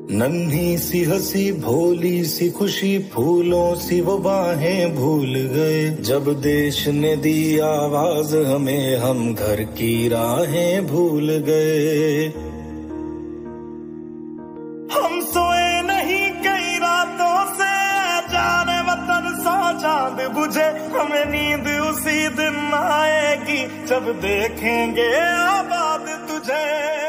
नन्ही सी हंसी भोली सी खुशी फूलों सी वो बाहें भूल गए। जब देश ने दी आवाज हमें हम घर की राहें भूल गए। हम सोए नहीं कई रातों से जाने वतन सा चांद बुझे। हमें नींद उसी दिन आएगी जब देखेंगे आबाद तुझे।